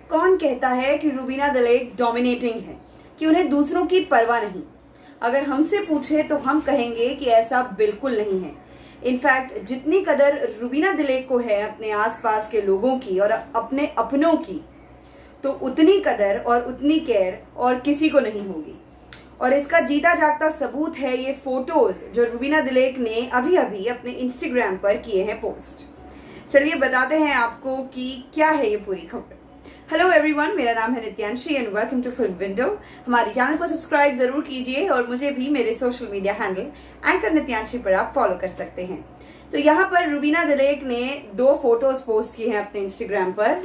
कौन कहता है कि रूबीना दिलेक डोमिनेटिंग है, कि उन्हें दूसरों की परवाह नहीं। अगर हमसे पूछे तो हम कहेंगे कि ऐसा बिल्कुल नहीं है। इनफैक्ट जितनी कदर रूबीना दिलेक को है अपने आसपास के लोगों की और अपने अपनों की, तो उतनी कदर और उतनी केयर और किसी को नहीं होगी। और इसका जीता जागता सबूत है ये फोटोज जो रूबीना दिलेक ने अभी अभी अपने इंस्टाग्राम पर किए हैं पोस्ट। चलिए बताते हैं आपको कि क्या है ये पूरी खबर। हेलो एवरीवन, मेरा नाम है Nityanshi and welcome to film window. हमारे चैनल को सब्सक्राइब जरूर कीजिए और मुझे भी मेरे social media handle anchor Nityanshi पर आप फॉलो कर सकते हैं। तो यहाँ पर रूबीना दिलेक ने 2 फोटोज पोस्ट किए हैं अपने इंस्टाग्राम पर।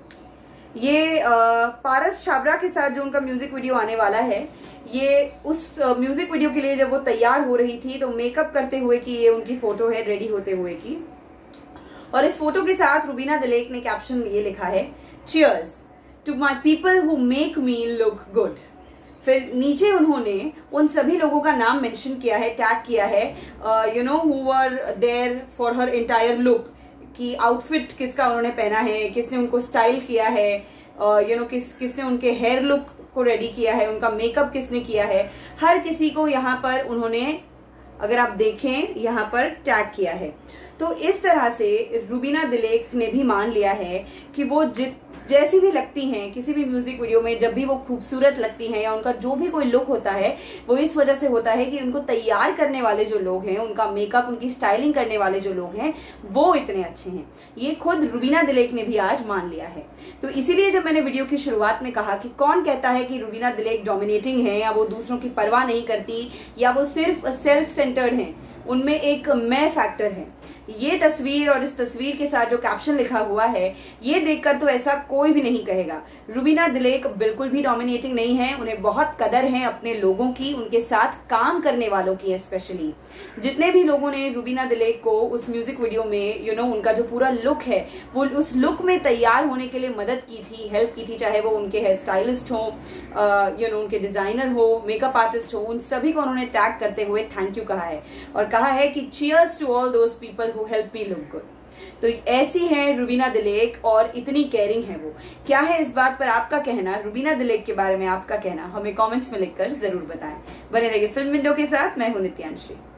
ये पारस छाबरा के साथ जो उनका म्यूजिक वीडियो आने वाला है, ये उस म्यूजिक वीडियो के लिए जब वो तैयार हो रही थी तो मेकअप करते हुए की ये उनकी फोटो है, रेडी होते हुए की। और इस फोटो के साथ रूबीना दिलेक ने कैप्शन ये लिखा है, cheers to my people who make me look good. फिर नीचे उन्होंने उन सभी लोगों का नाम मेंशन किया है, टैग किया है, who were there for her entire look, कि आउटफिट किसका उन्होंने पहना है, किसने उनको स्टाइल किया है, किसने उनके हेयर लुक को रेडी किया है, उनका मेकअप किसने किया है। हर किसी को यहाँ पर उन्होंने, अगर आप देखें, यहाँ पर टैग किया है। तो इस तरह से रूबीना दिलेक ने भी मान लिया है कि वो जैसी भी लगती हैं किसी भी म्यूजिक वीडियो में, जब भी वो खूबसूरत लगती हैं या उनका जो भी कोई लुक होता है वो इस वजह से होता है कि उनको तैयार करने वाले जो लोग हैं, उनका मेकअप, उनकी स्टाइलिंग करने वाले जो लोग हैं वो इतने अच्छे हैं। ये खुद रूबीना दिलेक ने भी आज मान लिया है। तो इसीलिए जब मैंने वीडियो की शुरुआत में कहा कि कौन कहता है कि रूबीना दिलेक डोमिनेटिंग है या वो दूसरों की परवाह नहीं करती या वो सिर्फ सेल्फ सेंटर्ड है, उनमें एक मैं फैक्टर है। ये तस्वीर और इस तस्वीर के साथ जो कैप्शन लिखा हुआ है, ये देखकर तो ऐसा कोई भी नहीं कहेगा। रूबीना दिलेक बिल्कुल भी डोमिनेटिंग नहीं है। उन्हें बहुत कदर है अपने लोगों की, उनके साथ काम करने वालों की। स्पेशली जितने भी लोगों ने रूबीना दिलेक को उस म्यूजिक वीडियो में उनका जो पूरा लुक है, वो उस लुक में तैयार होने के लिए मदद की थी, हेल्प की थी, चाहे वो उनके हेयर स्टाइलिस्ट हो, उनके डिजाइनर हो, मेकअप आर्टिस्ट हो, उन सभी को उन्होंने टैग करते हुए थैंक यू कहा है और कहा है कि cheers to all those people who help me look good। तो ऐसी है रूबीना दिलेक और इतनी केयरिंग है वो। क्या है इस बात पर आपका कहना, रूबीना दिलेक के बारे में आपका कहना हमें कमेंट्स में लिखकर जरूर बताएं। बने रहिए फिल्म विंडो के साथ, मैं हूं नित्यांशी।